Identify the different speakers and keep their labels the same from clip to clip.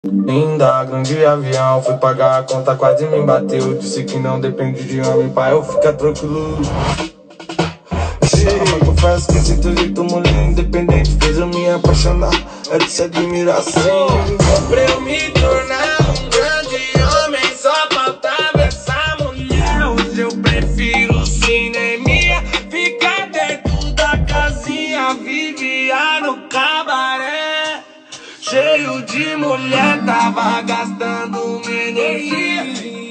Speaker 1: Linda, grande avião, fui pagar a conta, quase me bateu. Disse que não depende de homem, pai, eu fica tranquilo. Mas confesso que esse teu jeito, mulher independente, fez eu me apaixonar, é de se admiração.
Speaker 2: Pra eu me tornar um grande homem, só faltava essa mulher. Hoje eu prefiro cineminha, ficar dentro da casinha, vivia no cabaré. Cheio de mulher, tava gastando minha energia.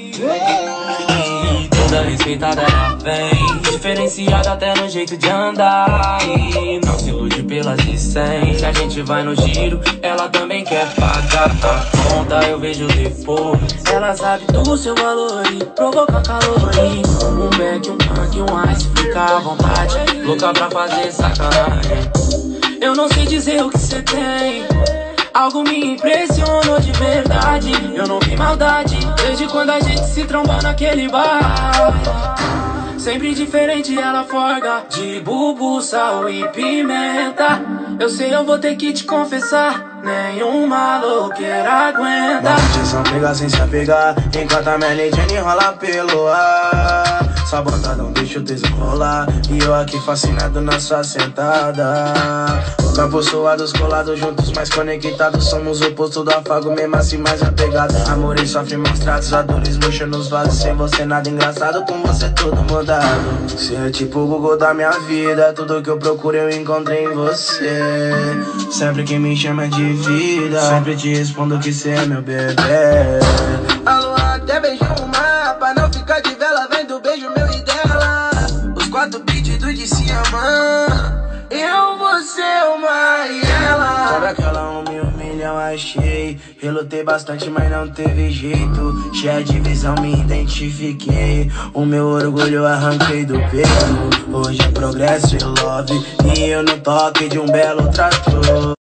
Speaker 3: E toda respeitada ela vem, diferenciada até no jeito de andar. E não se ilude pelas de 100, a gente vai no giro, ela também quer pagar a conta. Eu vejo depois, ela sabe do seu valor e provoca calor. E um back, um punk, um ice, fica à vontade, louca pra fazer sacanagem. Eu não sei dizer o que cê tem, algo me impressionou de verdade. Eu não vi maldade desde quando a gente se trombou naquele bar. Sempre diferente ela forga, de bubu, sal e pimenta. Eu sei, eu vou ter que te confessar, nenhuma louqueira aguenta.
Speaker 4: Só pegar sem se apegar, enquanto a Mary Jane rola pelo ar. Só botadão, deixa o teso rolar, e eu aqui fascinado na sua sentada. O campo suados, colados juntos, mais conectados. Somos o oposto do afago, mesmo assim mais apegado. Amor e sofre maus tratos, a dores murcha nos vasos. Sem você nada engraçado, com você tudo mudado. Você é tipo o Google da minha vida, tudo que eu procuro eu encontrei em você. Sempre que me chama de vida, sempre te respondo que cê é meu bebê. Alô, até beijo o mar, pra não ficar de vela, vendo beijo meu e dela. Os 4 beats do de cima, eu, você, uma e ela. Sabe aquela 1 milhão achei, relutei bastante mas não teve jeito. Cheia de visão me identifiquei, o meu orgulho arranquei do peito. Hoje é progresso e love, e eu no toque de um belo trator.